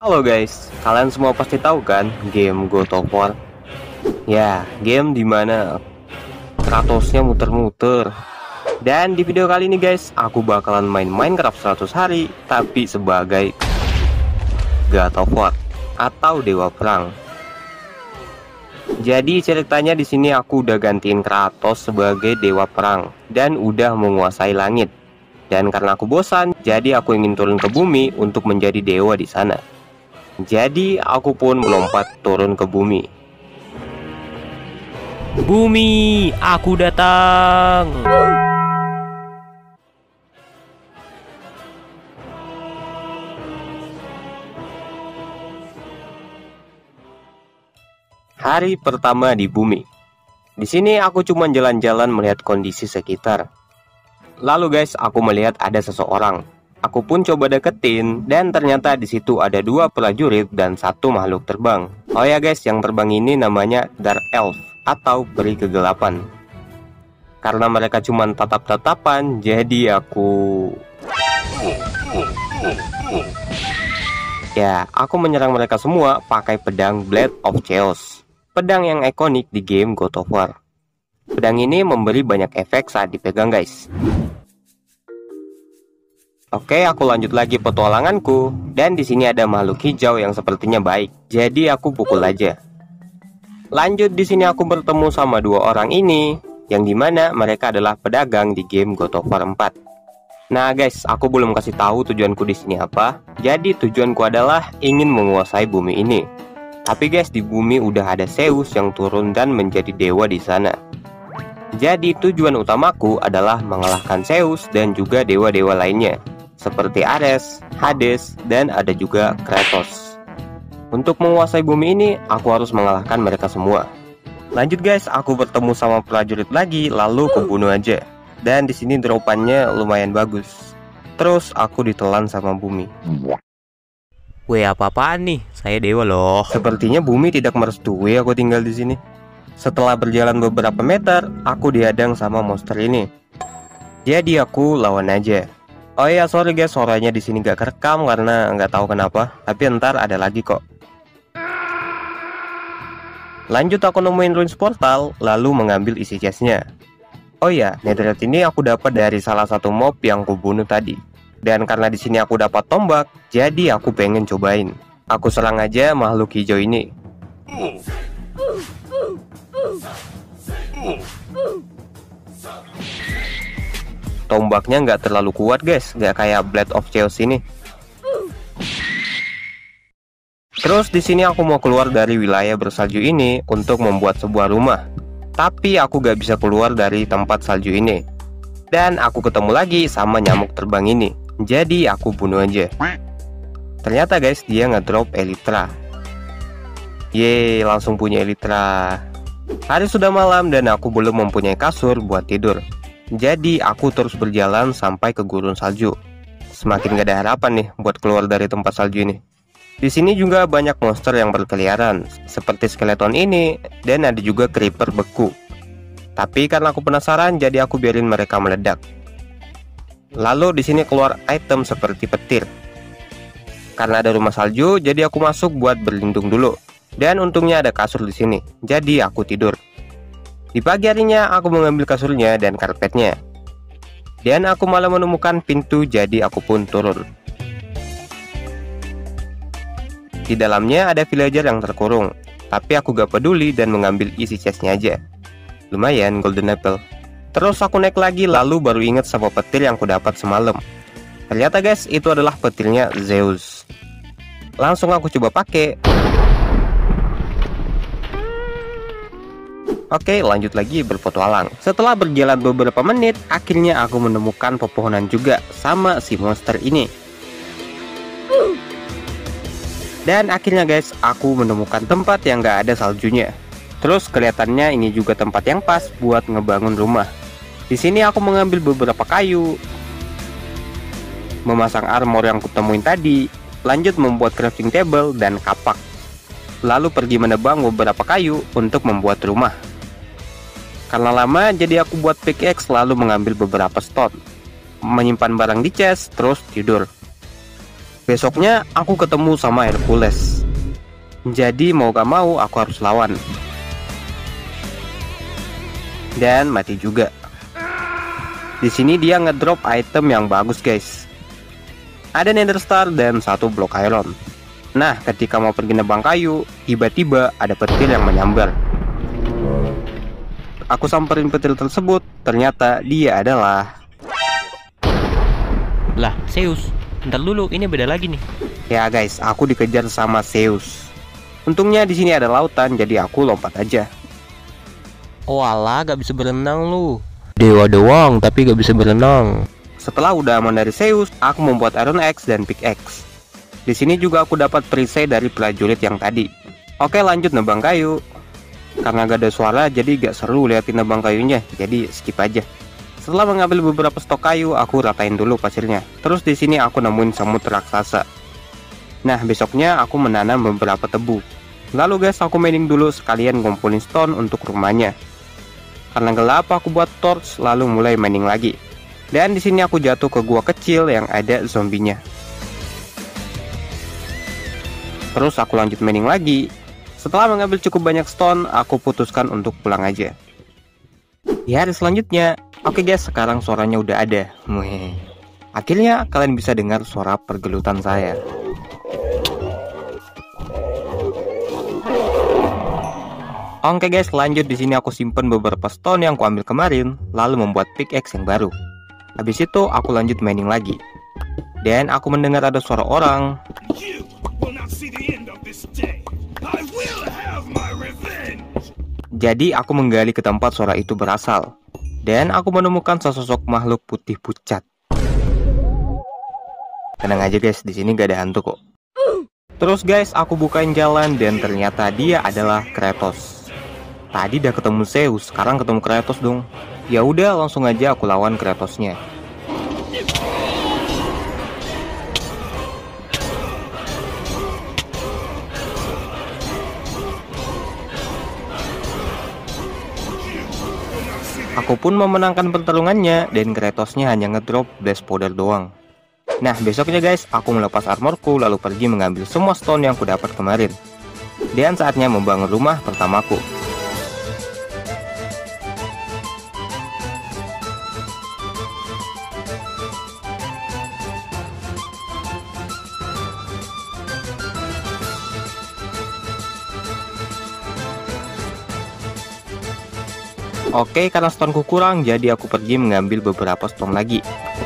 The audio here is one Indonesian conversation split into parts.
Halo guys, kalian semua pasti tahu kan game God of War? Ya, game dimana Kratosnya muter-muter. Dan di video kali ini guys, aku bakalan main Minecraft 100 hari, tapi sebagai God of War atau Dewa Perang. Jadi ceritanya di sini aku udah gantiin Kratos sebagai Dewa Perang dan udah menguasai langit. Dan karena aku bosan, jadi aku ingin turun ke bumi untuk menjadi dewa di sana. Jadi aku pun melompat turun ke bumi. Bumi, aku datang. Hari pertama di bumi. Di sini aku cuma jalan-jalan melihat kondisi sekitar. Lalu guys, aku melihat ada seseorang. Aku pun coba deketin, dan ternyata di situ ada dua prajurit dan satu makhluk terbang. Oh ya guys, yang terbang ini namanya Dark Elf atau peri kegelapan. Karena mereka cuma tatap-tatapan, jadi aku menyerang mereka semua pakai pedang Blade of Chaos. Pedang yang ikonik di game God of War. Pedang ini memberi banyak efek saat dipegang guys. Oke, aku lanjut lagi petualanganku, dan di sini ada makhluk hijau yang sepertinya baik. Jadi aku pukul aja. Lanjut di sini aku bertemu sama dua orang ini, yang dimana mereka adalah pedagang di game God of War 4. Nah guys, aku belum kasih tahu tujuanku di sini apa. Jadi tujuanku adalah ingin menguasai bumi ini. Tapi guys, di bumi udah ada Zeus yang turun dan menjadi dewa di sana. Jadi tujuan utamaku adalah mengalahkan Zeus dan juga dewa-dewa lainnya, seperti Ares, Hades, dan ada juga Kratos. Untuk menguasai bumi ini, aku harus mengalahkan mereka semua. Lanjut guys, aku bertemu sama prajurit lagi, lalu kubunuh aja. Dan di sini dropannya lumayan bagus. Terus aku ditelan sama bumi. Weh, apa-apaan nih? Saya dewa loh. Sepertinya bumi tidak merestui aku tinggal di sini. Setelah berjalan beberapa meter, aku dihadang sama monster ini. Jadi aku lawan aja. Oh ya, sorry guys, suaranya di sini gak kerekam karena nggak tahu kenapa. Tapi ntar ada lagi kok. Lanjut aku nemuin ruins portal, lalu mengambil isi chestnya. Oh ya, netherite ini aku dapat dari salah satu mob yang kubunuh tadi. Dan karena di sini aku dapat tombak, jadi aku pengen cobain. Aku serang aja makhluk hijau ini. Tombaknya nggak terlalu kuat guys, nggak kayak Blade of Chaos ini. Terus di sini aku mau keluar dari wilayah bersalju ini untuk membuat sebuah rumah. Tapi aku gak bisa keluar dari tempat salju ini. Dan aku ketemu lagi sama nyamuk terbang ini. Jadi aku bunuh aja. Ternyata guys, dia ngedrop Elytra. Yeay, langsung punya Elytra. Hari sudah malam dan aku belum mempunyai kasur buat tidur. Jadi aku terus berjalan sampai ke gurun salju. Semakin gak ada harapan nih buat keluar dari tempat salju ini. Di sini juga banyak monster yang berkeliaran, seperti skeleton ini, dan ada juga creeper beku. Tapi karena aku penasaran, jadi aku biarin mereka meledak. Lalu di sini keluar item seperti petir. Karena ada rumah salju, jadi aku masuk buat berlindung dulu. Dan untungnya ada kasur di sini, jadi aku tidur. Di pagi harinya aku mengambil kasurnya dan karpetnya. Dan aku malah menemukan pintu, jadi aku pun turun. Di dalamnya ada villager yang terkurung, tapi aku gak peduli dan mengambil isi chestnya aja. Lumayan golden apple. Terus aku naik lagi, lalu baru inget sama petir yang aku dapat semalam. Ternyata guys, itu adalah petirnya Zeus. Langsung aku coba pakai. Oke, lanjut lagi berpetualang. Setelah berjalan beberapa menit, akhirnya aku menemukan pepohonan juga sama si monster ini. Dan akhirnya guys, aku menemukan tempat yang gak ada saljunya. Terus kelihatannya ini juga tempat yang pas buat ngebangun rumah. Di sini aku mengambil beberapa kayu, memasang armor yang kutemuin tadi, lanjut membuat crafting table dan kapak. Lalu pergi menebang beberapa kayu untuk membuat rumah. Karena lama, jadi aku buat pickaxe lalu mengambil beberapa stone, menyimpan barang di chest, terus tidur. Besoknya aku ketemu sama Hercules. Jadi mau gak mau aku harus lawan. Dan mati juga. Di sini dia ngedrop item yang bagus guys. Ada Nether Star dan satu blok iron. Nah, ketika mau pergi nebang kayu, tiba-tiba ada petir yang menyambar. Aku samperin petir tersebut, ternyata dia adalah... Lah, Zeus. Bentar dulu, ini beda lagi nih. Ya guys, aku dikejar sama Zeus. Untungnya di sini ada lautan, jadi aku lompat aja. Walah, gak bisa berenang lu. Dewa doang, tapi gak bisa berenang. Setelah udah aman dari Zeus, aku membuat Iron Axe dan Pickaxe. Di sini juga aku dapat perisai dari prajurit yang tadi. Oke, lanjut nebang kayu. Karena gak ada suara, jadi gak seru liatin nebang kayunya, jadi skip aja. Setelah mengambil beberapa stok kayu, aku ratain dulu pasirnya. Terus di sini aku nemuin semut raksasa. Nah, besoknya aku menanam beberapa tebu. Lalu guys, aku mining dulu sekalian ngumpulin stone untuk rumahnya. Karena gelap, aku buat torch lalu mulai mining lagi. Dan di sini aku jatuh ke gua kecil yang ada zombinya. Terus aku lanjut mining lagi. Setelah mengambil cukup banyak stone, aku putuskan untuk pulang aja. Di hari selanjutnya, oke guys, sekarang suaranya udah ada. Akhirnya kalian bisa dengar suara pergelutan saya. Oke guys, lanjut. Di sini aku simpen beberapa stone yang aku ambil kemarin, lalu membuat pickaxe yang baru. Habis itu aku lanjut mining lagi. Dan aku mendengar ada suara orang. Jadi aku menggali ke tempat suara itu berasal. Dan aku menemukan sesosok makhluk putih pucat. Tenang aja guys, di sini gak ada hantu kok. Terus guys, aku bukain jalan dan ternyata dia adalah Kratos. Tadi udah ketemu Zeus, sekarang ketemu Kratos dong. Ya udah, langsung aja aku lawan Kratosnya. Aku pun memenangkan pertarungannya dan Kratosnya hanya ngedrop blast powder doang. Nah, besoknya guys, aku melepas armorku lalu pergi mengambil semua stone yang aku dapat kemarin. Dan saatnya membangun rumah pertamaku. Oke, karena stoneku kurang, jadi aku pergi mengambil beberapa stone lagi.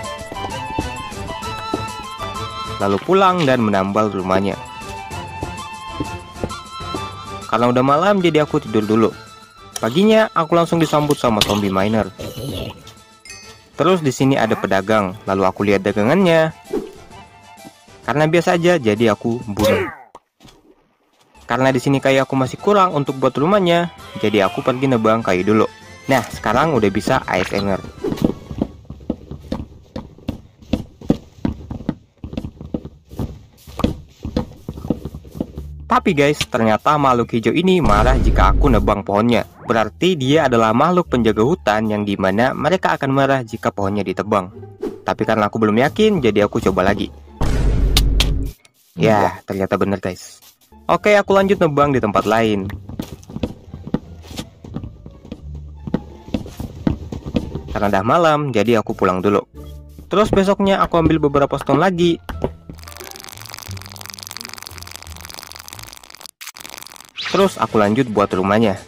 Lalu pulang dan menambal rumahnya. Karena udah malam, jadi aku tidur dulu. Paginya, aku langsung disambut sama zombie miner. Terus di sini ada pedagang, lalu aku lihat dagangannya. Karena biasa aja, jadi aku bunuh. Karena di sini kayu aku masih kurang untuk buat rumahnya, jadi aku pergi nebang kayu dulu. Nah, sekarang udah bisa ASMR. Tapi guys, ternyata makhluk hijau ini marah jika aku nebang pohonnya. Berarti dia adalah makhluk penjaga hutan yang dimana mereka akan marah jika pohonnya ditebang. Tapi karena aku belum yakin, jadi aku coba lagi. Ya, ternyata bener guys. Oke, aku lanjut nebang di tempat lain. Karena udah malam, jadi aku pulang dulu. Terus besoknya aku ambil beberapa stone lagi. Terus aku lanjut buat rumahnya.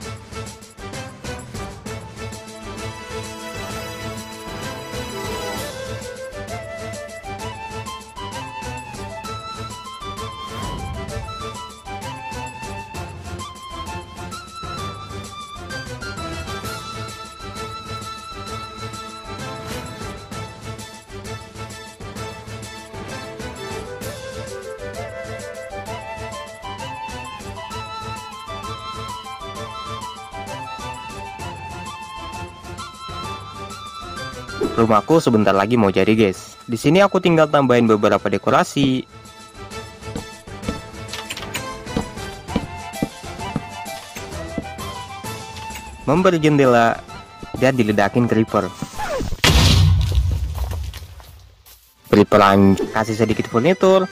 Rumahku sebentar lagi mau jadi guys. Di sini aku tinggal tambahin beberapa dekorasi. Memberi jendela dan diledakin creeper. peran kasih sedikit furnitur,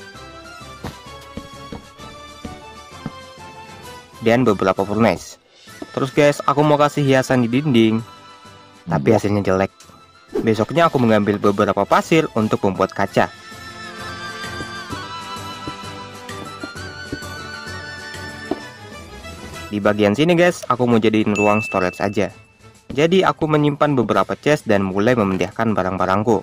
dan beberapa furnace. Terus guys, aku mau kasih hiasan di dinding, tapi hasilnya jelek. Besoknya aku mengambil beberapa pasir untuk membuat kaca. Di bagian sini guys, aku mau jadiin ruang storage aja. Jadi aku menyimpan beberapa chest dan mulai memindahkan barang-barangku.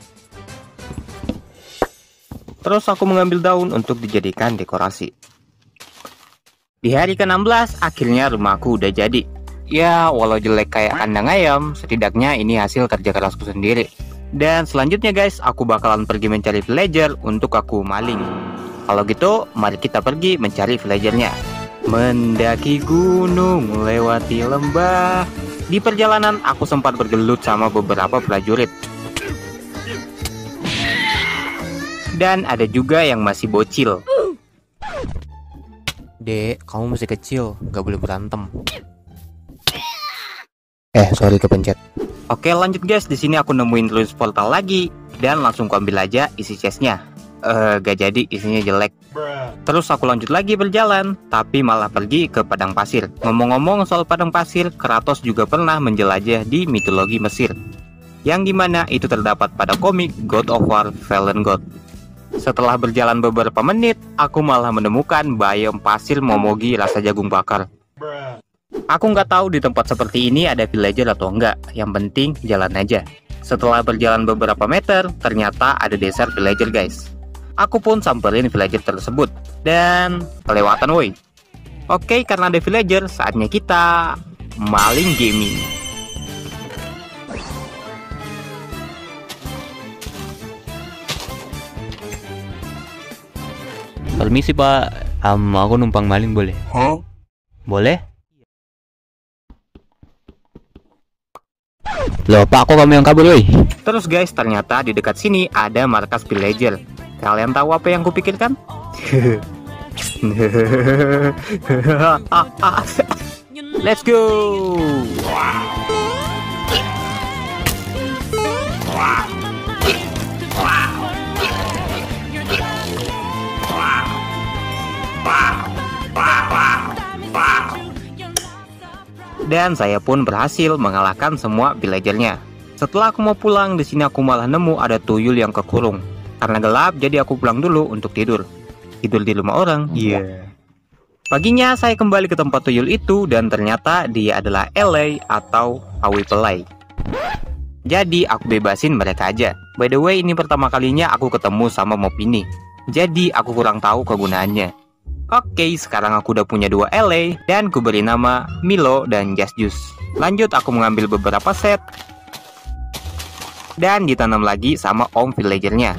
Terus aku mengambil daun untuk dijadikan dekorasi. Di hari ke-16, akhirnya rumahku udah jadi. Ya, walau jelek kayak kandang ayam, setidaknya ini hasil kerja kerasku sendiri. Dan selanjutnya guys, aku bakalan pergi mencari villager untuk aku maling. Kalau gitu, mari kita pergi mencari villagernya. Mendaki gunung, lewati lembah. Di perjalanan, aku sempat bergelut sama beberapa prajurit. Dan ada juga yang masih bocil. Dek, kamu masih kecil, gak boleh berantem. Sorry kepencet. Oke, lanjut guys. Di sini aku nemuin ruins portal lagi dan langsung ku ambil aja isi chestnya. Gak jadi, isinya jelek. Terus aku lanjut lagi berjalan, tapi malah pergi ke padang pasir. Ngomong-ngomong soal padang pasir, Kratos juga pernah menjelajah di mitologi Mesir, yang dimana itu terdapat pada komik God of War Fallen God. Setelah berjalan beberapa menit, aku malah menemukan biome pasir Momogi rasa jagung bakar. Aku nggak tahu di tempat seperti ini ada villager atau enggak, yang penting jalan aja. Setelah berjalan beberapa meter, ternyata ada desert villager guys. Aku pun samperin villager tersebut, dan kelewatan woi. Oke, karena ada villager, saatnya kita maling gaming. Permisi pak, aku numpang maling boleh? Boleh? Loh pak, kok kamu yang kabur woi? Terus guys, ternyata di dekat sini ada markas villager. Kalian tahu apa yang kupikirkan? Let's go! Dan saya pun berhasil mengalahkan semua villagernya. Setelah aku mau pulang, di sini aku malah nemu ada tuyul yang kekurung. Karena gelap, jadi aku pulang dulu untuk tidur. Tidur di rumah orang. Paginya saya kembali ke tempat tuyul itu dan ternyata dia adalah LA atau Awi Pelai. Jadi aku bebasin mereka aja. By the way, ini pertama kalinya aku ketemu sama mob ini. Jadi aku kurang tahu kegunaannya. Oke, sekarang aku udah punya 2 LA dan ku beri nama Milo dan Just Juice. Lanjut aku mengambil beberapa set dan ditanam lagi sama om villagernya.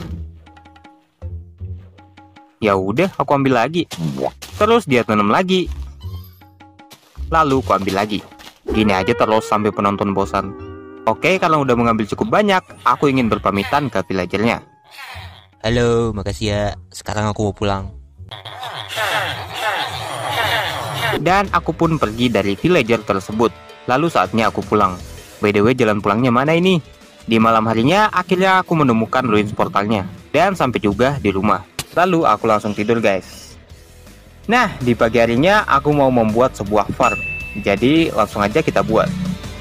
Ya udah, aku ambil lagi. Terus dia tanam lagi. Lalu ku ambil lagi. Gini aja terus sampai penonton bosan. Oke, karena udah mengambil cukup banyak, aku ingin berpamitan ke villagernya. Halo, makasih ya. Sekarang aku mau pulang. Dan aku pun pergi dari villager tersebut. Lalu saatnya aku pulang. By the way, jalan pulangnya mana ini? Di malam harinya, akhirnya aku menemukan ruins portalnya. Dan sampai juga di rumah. Lalu aku langsung tidur guys. Nah, di pagi harinya aku mau membuat sebuah farm. Jadi langsung aja kita buat.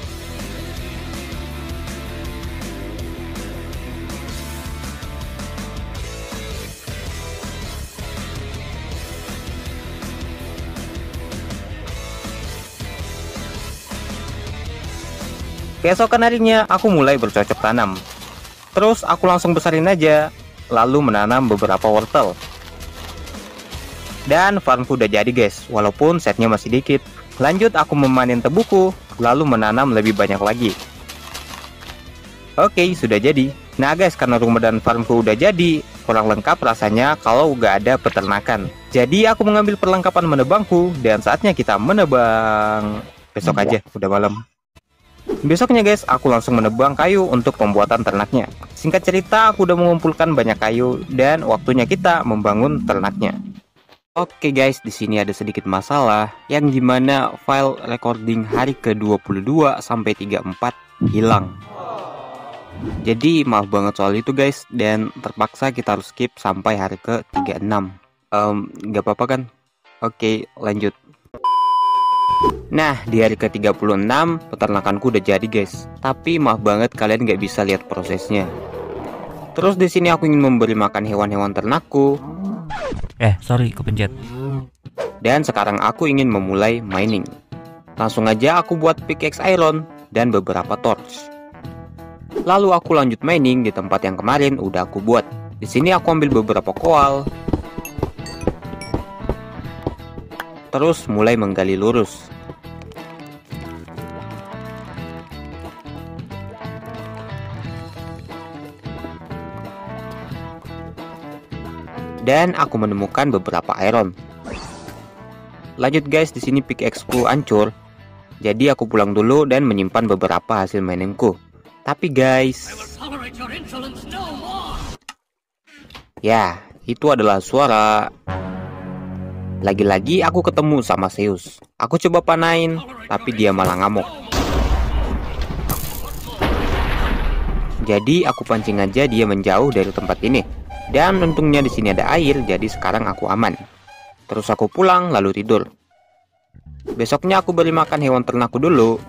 Keesokan harinya aku mulai bercocok tanam. Terus aku langsung besarin aja, lalu menanam beberapa wortel. Dan farmku udah jadi guys, walaupun setnya masih dikit. Lanjut aku memanen tebuku, lalu menanam lebih banyak lagi. Oke, sudah jadi. Nah guys, karena rumah dan farmku udah jadi, kurang lengkap rasanya kalau gak ada peternakan. Jadi aku mengambil perlengkapan menebangku, dan saatnya kita menebang. Besok aja, udah malam. Besoknya guys, aku langsung menebang kayu untuk pembuatan ternaknya. Singkat cerita, aku udah mengumpulkan banyak kayu dan waktunya kita membangun ternaknya. Oke guys, di sini ada sedikit masalah yang dimana file recording hari ke-22 sampai 34 hilang. Jadi maaf banget soal itu guys, dan terpaksa kita harus skip sampai hari ke-36. Nggak apa-apa kan? Oke, lanjut. Nah, di hari ke-36 peternakanku udah jadi guys. Tapi maaf banget kalian nggak bisa lihat prosesnya. Terus di sini aku ingin memberi makan hewan-hewan ternakku. Sorry, kepencet. Dan sekarang aku ingin memulai mining. Langsung aja aku buat pickaxe iron dan beberapa torch. Lalu aku lanjut mining di tempat yang kemarin udah aku buat. Di sini aku ambil beberapa koal. Terus mulai menggali lurus. Dan aku menemukan beberapa iron. Lanjut guys, di sini pickaxe-ku hancur. Jadi aku pulang dulu dan menyimpan beberapa hasil miningku. Tapi guys, ya, itu adalah suara. Lagi-lagi aku ketemu sama Zeus. Aku coba panain, tapi dia malah ngamuk. Jadi aku pancing aja dia menjauh dari tempat ini. Dan untungnya di sini ada air, jadi sekarang aku aman. Terus aku pulang lalu tidur. Besoknya aku beri makan hewan ternakku dulu.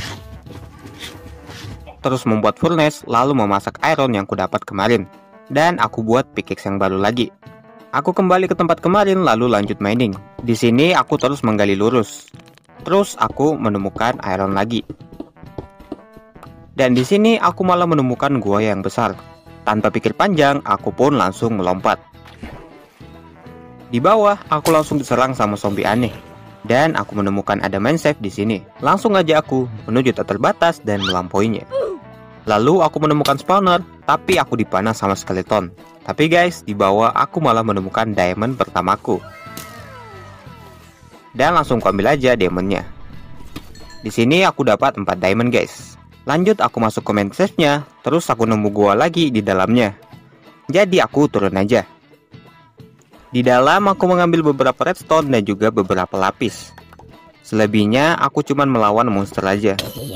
Terus membuat furnace, lalu memasak iron yang kudapat kemarin. Dan aku buat pickaxe yang baru lagi. Aku kembali ke tempat kemarin lalu lanjut mining. Di sini aku terus menggali lurus. Terus aku menemukan iron lagi. Dan di sini aku malah menemukan gua yang besar. Tanpa pikir panjang, aku pun langsung melompat. Di bawah, aku langsung diserang sama zombie aneh. Dan aku menemukan ada mineshaft di sini. Langsung aja aku menuju tak terbatas dan melampauinya. Lalu aku menemukan spawner, tapi aku dipanah sama skeleton. Tapi guys, di bawah aku malah menemukan diamond pertamaku. Dan langsung kuambil aja diamondnya. Di sini aku dapat 4 diamond guys. Lanjut aku masuk ke main safe-nya, terus aku nemu gua lagi di dalamnya. Jadi aku turun aja. Di dalam aku mengambil beberapa redstone dan juga beberapa lapis. Selebihnya aku cuman melawan monster aja.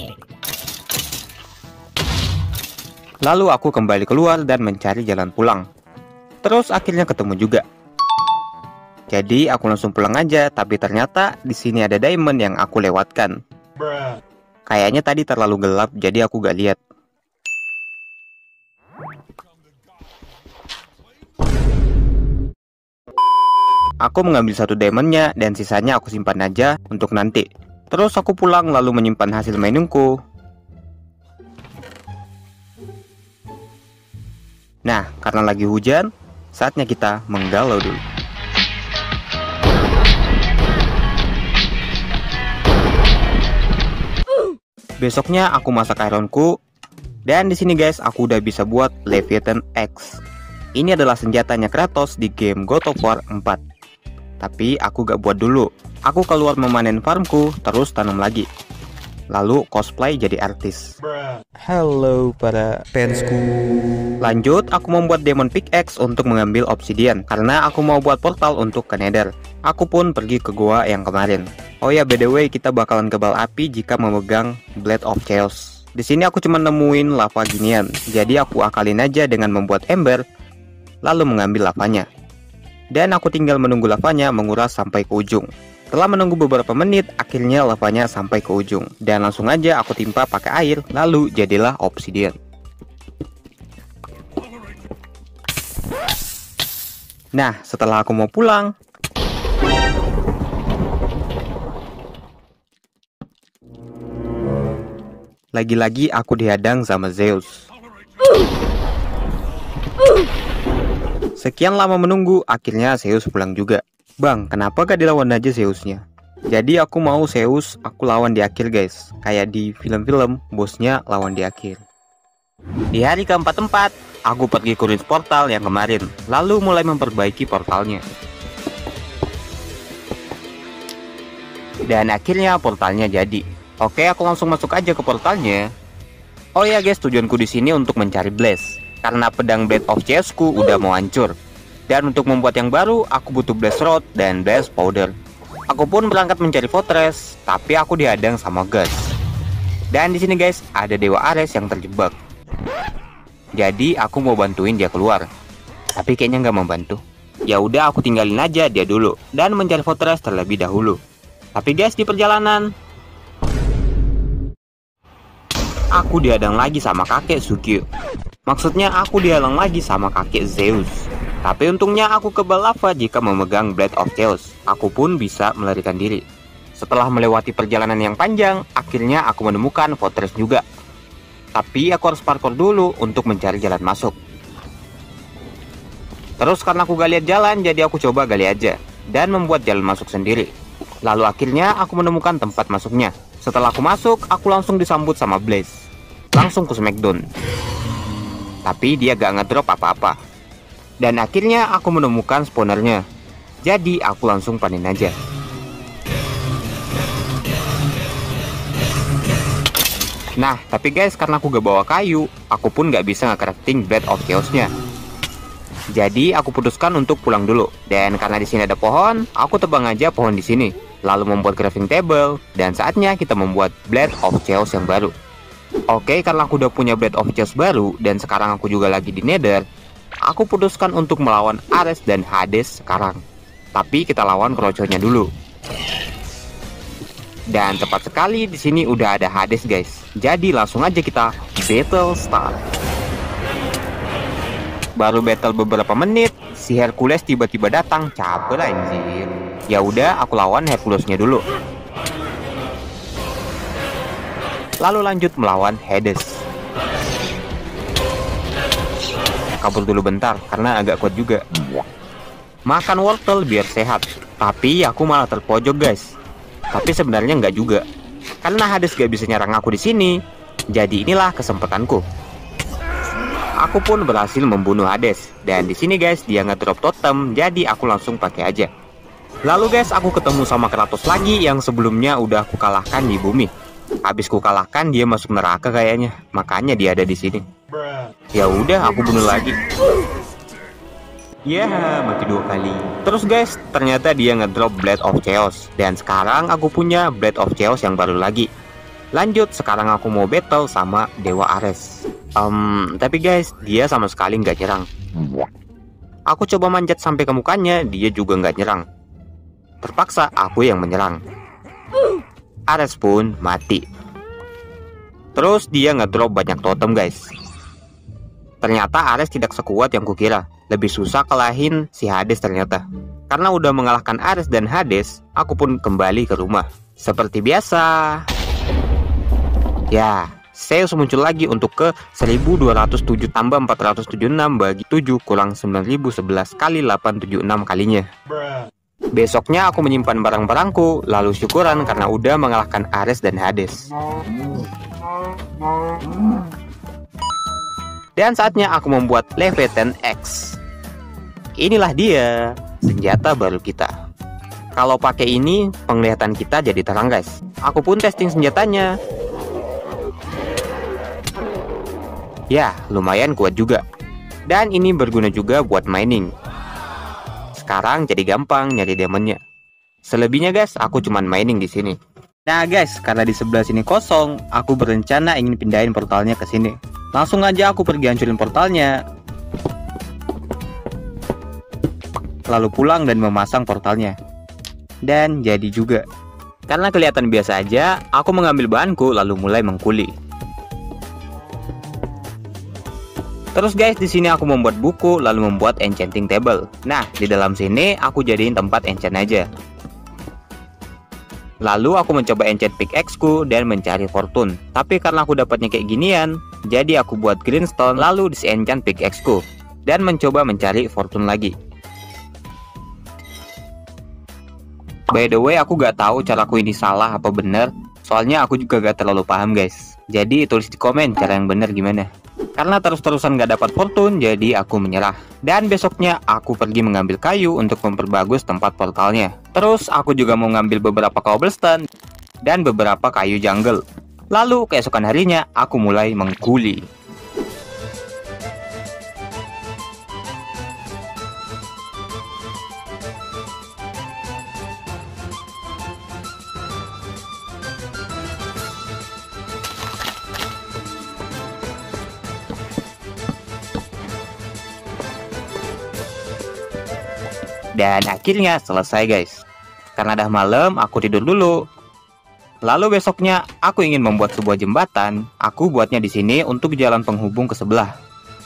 Lalu aku kembali keluar dan mencari jalan pulang. Terus akhirnya ketemu juga. Jadi aku langsung pulang aja, tapi ternyata di sini ada diamond yang aku lewatkan. Kayaknya tadi terlalu gelap, jadi aku gak lihat. Aku mengambil 1 diamondnya dan sisanya aku simpan aja untuk nanti. Terus aku pulang lalu menyimpan hasil miningku. Nah, karena lagi hujan, saatnya kita menggalau dulu. Besoknya aku masak ironku. Dan di sini guys, aku udah bisa buat Leviathan X. Ini adalah senjatanya Kratos di game God of War 4. Tapi aku gak buat dulu. Aku keluar memanen farmku, terus tanam lagi. Lalu cosplay jadi artis. Halo para fansku. Lanjut, aku membuat Demon Pickaxe untuk mengambil obsidian, karena aku mau buat portal untuk ke Nether. Aku pun pergi ke gua yang kemarin. Oh ya, by the way, kita bakalan kebal api jika memegang Blade of Chaos. Di sini aku cuma nemuin lava ginian, jadi aku akalin aja dengan membuat ember, lalu mengambil lavanya. Dan aku tinggal menunggu lavanya menguras sampai ke ujung. Setelah menunggu beberapa menit, akhirnya lavanya sampai ke ujung. Dan langsung aja aku timpa pakai air, lalu jadilah obsidian. Nah, setelah aku mau pulang, lagi-lagi aku dihadang sama Zeus. Sekian lama menunggu, akhirnya Zeus pulang juga. Bang, kenapa gak dilawan aja Zeusnya? Jadi aku mau Zeus aku lawan di akhir guys. Kayak di film-film, bosnya lawan di akhir. Di hari ke-44, aku pergi ke ruins portal yang kemarin, lalu mulai memperbaiki portalnya. Dan akhirnya portalnya jadi. Oke, aku langsung masuk aja ke portalnya. Oh ya guys, tujuanku di sini untuk mencari Blaze. Karena pedang Blade of Chaos-ku udah mau hancur. Dan untuk membuat yang baru, aku butuh Blaze Rod dan Blaze Powder. Aku pun berangkat mencari Fortress, tapi aku dihadang sama Gus. Dan di sini guys, ada Dewa Ares yang terjebak. Jadi aku mau bantuin dia keluar. Tapi kayaknya nggak membantu. Ya udah aku tinggalin aja dia dulu dan mencari fortress terlebih dahulu. Tapi guys, di perjalanan aku dihadang lagi sama kakek Sukyo. Maksudnya aku dihalang lagi sama kakek Zeus. Tapi untungnya aku kebal lava jika memegang Blade of Chaos. Aku pun bisa melarikan diri. Setelah melewati perjalanan yang panjang, akhirnya aku menemukan fortress juga. Tapi aku harus parkour dulu untuk mencari jalan masuk. Terus karena aku gak lihat jalan, jadi aku coba gali aja dan membuat jalan masuk sendiri. Lalu akhirnya aku menemukan tempat masuknya. Setelah aku masuk, aku langsung disambut sama Blaze. Langsung ke Smackdown. Tapi dia gak ngedrop apa-apa. Dan akhirnya aku menemukan spawnernya. Jadi aku langsung panen aja. Nah, tapi guys, karena aku gak bawa kayu, aku pun gak bisa nge-crafting Blade of Chaos-nya. Jadi aku putuskan untuk pulang dulu. Dan karena di sini ada pohon, aku tebang aja pohon di sini. Lalu membuat crafting table, dan saatnya kita membuat Blade of Chaos yang baru. Oke, karena aku udah punya Blade of Chaos baru, dan sekarang aku juga lagi di Nether, aku putuskan untuk melawan Ares dan Hades sekarang. Tapi kita lawan kroconya dulu. Dan tepat sekali di sini udah ada Hades guys. Jadi langsung aja kita battle start. Baru battle beberapa menit, si Hercules tiba-tiba datang, caper anjir. Ya udah, aku lawan Herculesnya dulu. Lalu lanjut melawan Hades. Kabur dulu bentar karena agak kuat juga. Makan wortel biar sehat. Tapi aku malah terpojok guys. Tapi sebenarnya nggak juga. Karena Hades gak bisa nyerang aku di sini. Jadi inilah kesempatanku. Aku pun berhasil membunuh Hades. Dan di sini guys dia ngedrop totem. Jadi aku langsung pakai aja. Lalu guys aku ketemu sama Kratos lagi yang sebelumnya udah aku kalahkan di bumi. Habis ku kalahkan dia masuk neraka kayaknya. Makanya dia ada di sini. Ya udah aku bunuh lagi. Ya mati 2 kali. Terus guys ternyata dia ngedrop Blade of Chaos. Dan sekarang aku punya Blade of Chaos yang baru lagi. Lanjut sekarang aku mau battle sama Dewa Ares. Tapi guys dia sama sekali nggak nyerang. Aku coba manjat sampai ke mukanya, dia juga nggak nyerang. Terpaksa aku yang menyerang. Ares pun mati. Terus dia ngedrop banyak totem guys. Ternyata Ares tidak sekuat yang kukira. Lebih susah kalahin si Hades ternyata. Karena udah mengalahkan Ares dan Hades, aku pun kembali ke rumah. Seperti biasa. Ya, Zeus muncul lagi untuk ke 1207 tambah 476 bagi 7 kurang 9011 kali 876 kalinya. Besoknya aku menyimpan barang-barangku, lalu syukuran karena udah mengalahkan Ares dan Hades. Dan saatnya aku membuat Leviathan X. Inilah dia, senjata baru kita. Kalau pakai ini, penglihatan kita jadi terang guys. Aku pun testing senjatanya. Ya, lumayan kuat juga. Dan ini berguna juga buat mining. Sekarang jadi gampang nyari diamondnya. Selebihnya guys, aku cuman mining di sini. Nah guys, karena di sebelah sini kosong, aku berencana ingin pindahin portalnya ke sini. Langsung aja aku pergi hancurin portalnya. Lalu pulang dan memasang portalnya. Dan jadi juga. Karena kelihatan biasa aja, aku mengambil bahanku lalu mulai mengkuli. Terus guys, di sini aku membuat buku lalu membuat enchanting table. Nah, di dalam sini aku jadiin tempat enchant aja. Lalu aku mencoba enchant pickaxe ku dan mencari fortune. Tapi karena aku dapatnya kayak ginian, jadi aku buat greenstone lalu disenchant pickaxe ku dan mencoba mencari fortune lagi. By the way, aku gak tahu caraku ini salah apa bener. Soalnya aku juga gak terlalu paham guys. Jadi tulis di komen cara yang bener gimana. Karena terus-terusan gak dapat fortune, jadi aku menyerah. Dan besoknya aku pergi mengambil kayu untuk memperbagus tempat portalnya. Terus aku juga mau ngambil beberapa cobblestone dan beberapa kayu jungle. Lalu keesokan harinya aku mulai mengkuli. Dan akhirnya selesai guys. Karena dah malam, aku tidur dulu. Lalu besoknya, aku ingin membuat sebuah jembatan. Aku buatnya di sini untuk jalan penghubung ke sebelah.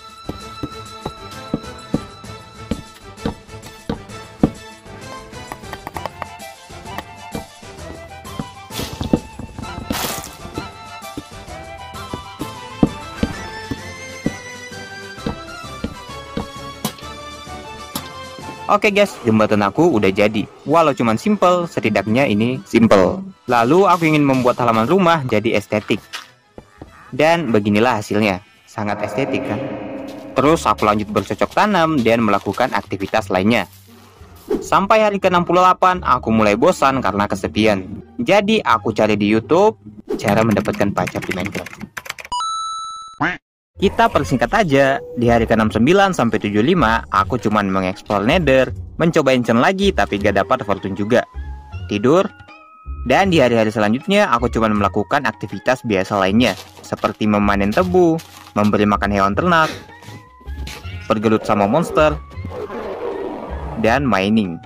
Oke guys, jembatan aku udah jadi. Walau cuman simple, setidaknya ini simple. Lalu aku ingin membuat halaman rumah jadi estetik. Dan beginilah hasilnya. Sangat estetik kan? Terus aku lanjut bercocok tanam dan melakukan aktivitas lainnya. Sampai hari ke-68, aku mulai bosan karena kesepian. Jadi aku cari di YouTube cara mendapatkan pacar di Minecraft. Kita persingkat aja, di hari ke-69 sampai 75, aku cuman mengeksplor Nether, mencoba enchant lagi tapi gak dapat fortune juga. Tidur, dan di hari-hari selanjutnya aku cuman melakukan aktivitas biasa lainnya, seperti memanen tebu, memberi makan hewan ternak, bergelut sama monster, dan mining.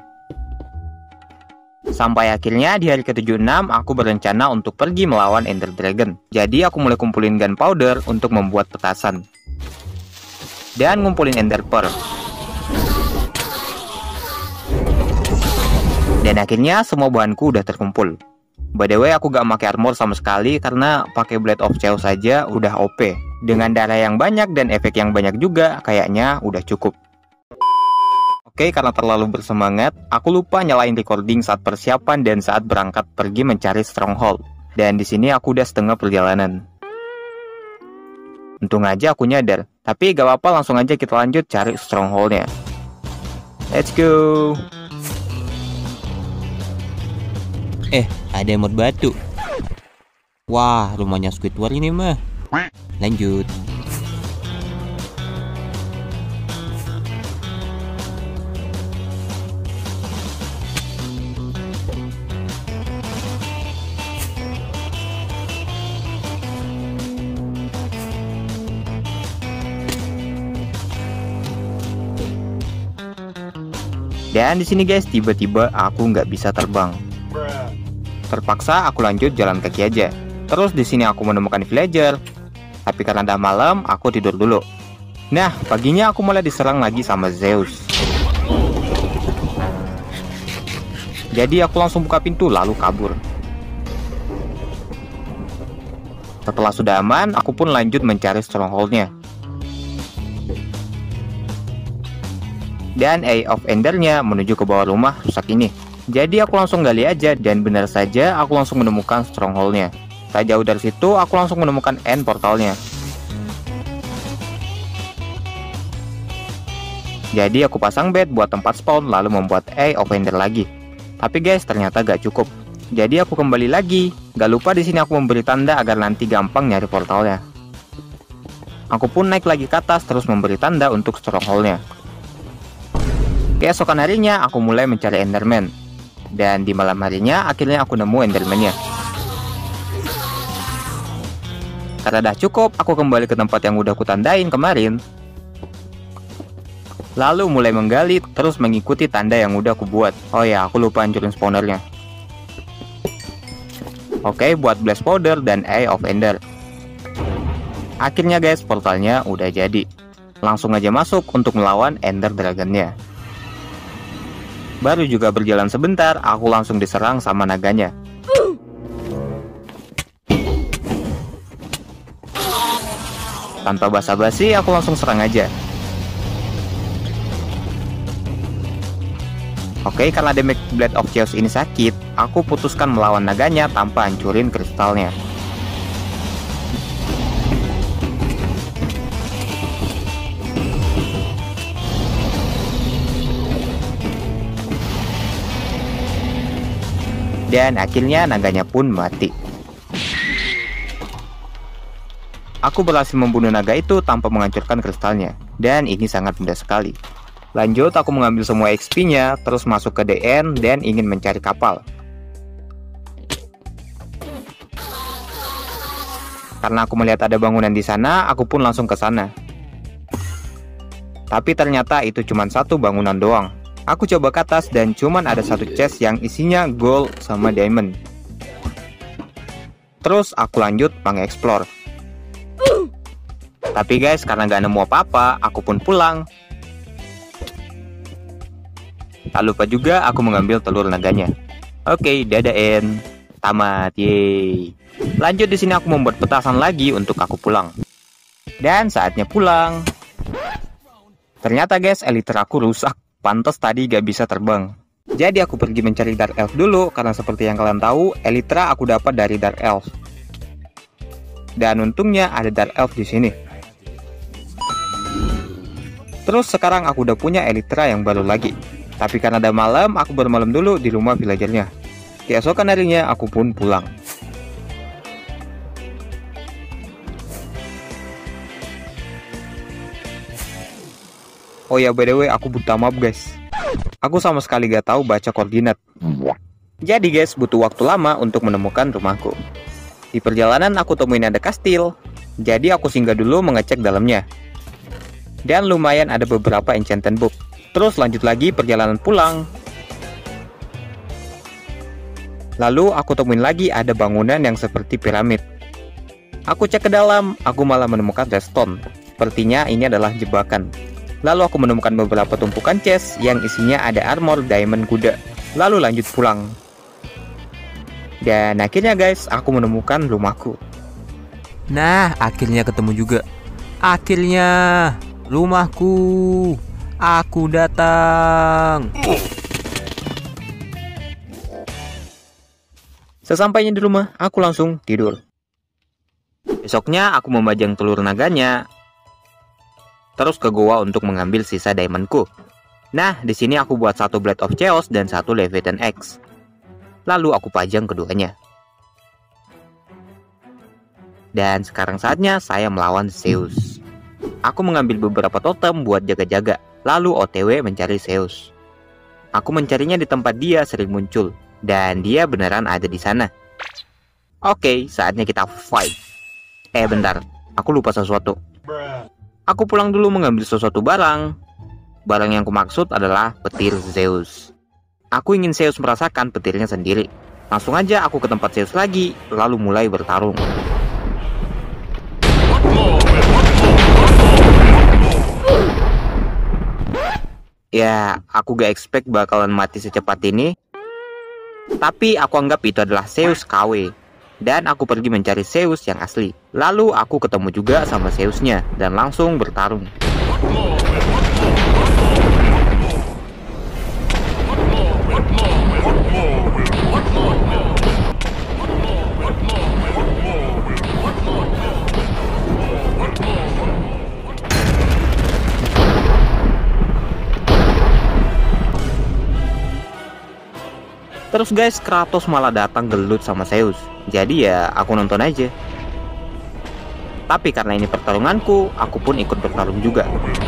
Sampai akhirnya di hari ke-76 aku berencana untuk pergi melawan Ender Dragon. Jadi aku mulai kumpulin gunpowder untuk membuat petasan. Dan ngumpulin Ender Pearl. Dan akhirnya semua bahanku udah terkumpul. By the way, aku gak pakai armor sama sekali karena pakai Blade of Chaos saja udah OP. Dengan darah yang banyak dan efek yang banyak juga, kayaknya udah cukup. Oke, karena terlalu bersemangat, aku lupa nyalain recording saat persiapan dan saat berangkat pergi mencari stronghold. Dan di sini aku udah setengah perjalanan. Untung aja aku nyadar, tapi gak apa-apa, langsung aja kita lanjut cari strongholdnya. Let's go. Ada emot batu. Wah, rumahnya Squidward ini mah. Lanjut. Dan di sini guys, tiba-tiba aku nggak bisa terbang. Terpaksa aku lanjut jalan kaki aja. Terus di sini aku menemukan villager. Tapi karena udah malam, aku tidur dulu. Nah, paginya aku mulai diserang lagi sama Zeus. Jadi aku langsung buka pintu lalu kabur. Setelah sudah aman, aku pun lanjut mencari strongholdnya. Dan Eye of Endernya menuju ke bawah rumah rusak ini. Jadi aku langsung gali aja dan benar saja aku langsung menemukan strongholdnya. Tak jauh dari situ aku langsung menemukan end portalnya. Jadi aku pasang bed buat tempat spawn lalu membuat Eye of Ender lagi. Tapi guys, ternyata gak cukup. Jadi aku kembali lagi. Gak lupa di sini aku memberi tanda agar nanti gampang nyari portalnya. Aku pun naik lagi ke atas terus memberi tanda untuk strongholdnya. Keesokan harinya aku mulai mencari Enderman. Dan di malam harinya akhirnya aku nemu Enderman-nya. Karena dah cukup, aku kembali ke tempat yang udah kutandain kemarin. Lalu mulai menggali terus mengikuti tanda yang udah aku buat. Oh ya, aku lupa hancurin spawnernya. Oke, buat blast powder dan Eye of Ender. Akhirnya guys, portalnya udah jadi. Langsung aja masuk untuk melawan Ender Dragon-nya. Baru juga berjalan sebentar, aku langsung diserang sama naganya. Tanpa basa-basi, aku langsung serang aja. Oke, karena damage Blade of Chaos ini sakit, aku putuskan melawan naganya tanpa hancurin kristalnya. Dan akhirnya naganya pun mati. Aku berhasil membunuh naga itu tanpa menghancurkan kristalnya. Dan ini sangat mudah sekali. Lanjut, aku mengambil semua XP-nya, terus masuk ke DN dan ingin mencari kapal. Karena aku melihat ada bangunan di sana, aku pun langsung ke sana. Tapi ternyata itu cuma satu bangunan doang. Aku coba ke atas dan cuman ada satu chest yang isinya gold sama diamond. Terus aku lanjut mengeksplor. Tapi guys, karena gak nemu apa-apa, aku pun pulang. Tak lupa juga aku mengambil telur naganya. Oke, dadah En. Tamat, yeay. Lanjut di sini aku membuat petasan lagi untuk aku pulang. Dan saatnya pulang. Ternyata guys, elytra aku rusak. Pantes tadi gak bisa terbang. Jadi aku pergi mencari Dark Elf dulu, karena seperti yang kalian tahu, elytra aku dapat dari Dark Elf. Dan untungnya ada Dark Elf di sini. Terus sekarang aku udah punya elytra yang baru lagi. Tapi karena ada malam, aku bermalam dulu di rumah villagernya. Keesokan harinya aku pun pulang. Oh ya, by the way, aku buta maaf guys. Aku sama sekali gak tahu baca koordinat. Jadi guys, butuh waktu lama untuk menemukan rumahku. Di perjalanan aku temuin ada kastil. Jadi aku singgah dulu mengecek dalamnya. Dan lumayan ada beberapa enchanted book. Terus lanjut lagi perjalanan pulang. Lalu aku temuin lagi ada bangunan yang seperti piramid. Aku cek ke dalam, aku malah menemukan redstone. Sepertinya ini adalah jebakan. Lalu aku menemukan beberapa tumpukan chest yang isinya ada armor diamond kuda. Lalu lanjut pulang. Dan akhirnya guys, aku menemukan rumahku. Nah, akhirnya ketemu juga. Akhirnya rumahku. Aku datang. Sesampainya di rumah, aku langsung tidur. Besoknya aku memajang telur naganya. Terus ke goa untuk mengambil sisa diamondku. Nah, di sini aku buat satu Blade of Chaos dan satu Leviathan Axe. Lalu aku pajang keduanya. Dan sekarang saatnya saya melawan Zeus. Aku mengambil beberapa totem buat jaga-jaga, lalu OTW mencari Zeus. Aku mencarinya di tempat dia sering muncul, dan dia beneran ada di sana. Oke, saatnya kita fight. Bentar, aku lupa sesuatu. Aku pulang dulu mengambil sesuatu barang. Barang yang kumaksud adalah petir Zeus. Aku ingin Zeus merasakan petirnya sendiri. Langsung aja aku ke tempat Zeus lagi, lalu mulai bertarung. Ya, aku gak expect bakalan mati secepat ini. Tapi aku anggap itu adalah Zeus KW. Dan aku pergi mencari Zeus yang asli. Lalu aku ketemu juga sama Zeusnya dan langsung bertarung. Terus guys, Kratos malah datang gelut sama Zeus. Jadi ya aku nonton aja. Tapi karena ini pertarunganku, aku pun ikut bertarung juga.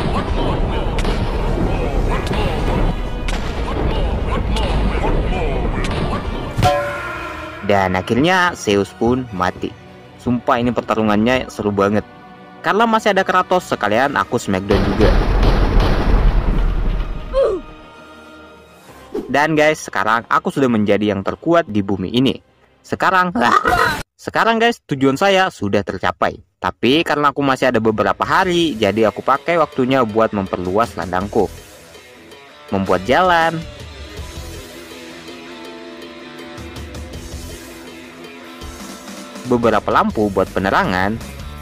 Dan akhirnya Zeus pun mati. Sumpah ini pertarungannya seru banget. Karena masih ada Kratos, sekalian aku smackdown juga. Dan guys, sekarang aku sudah menjadi yang terkuat di bumi ini. Sekarang guys, tujuan saya sudah tercapai. Tapi karena aku masih ada beberapa hari, jadi aku pakai waktunya buat memperluas ladangku. Membuat jalan. Beberapa lampu buat penerangan.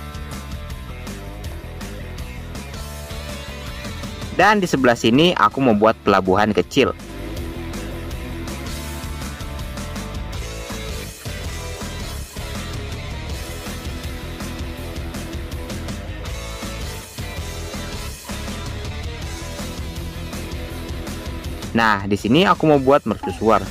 Dan di sebelah sini aku membuat pelabuhan kecil. Nah, di sini aku mau buat mercusuar.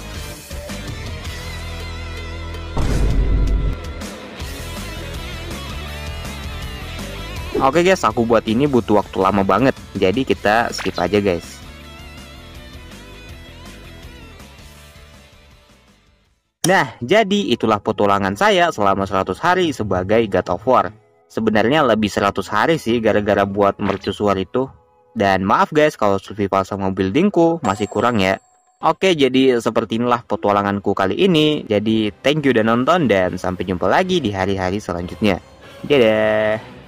Oke guys, aku buat ini butuh waktu lama banget. Jadi kita skip aja guys. Nah, jadi itulah petualangan saya selama 100 hari sebagai God of War. Sebenarnya lebih 100 hari sih gara-gara buat mercusuar itu. Dan maaf guys kalau survival sama buildingku masih kurang ya. Oke, jadi seperti inilah petualanganku kali ini. Jadi thank you udah nonton dan sampai jumpa lagi di hari-hari selanjutnya. Dadah.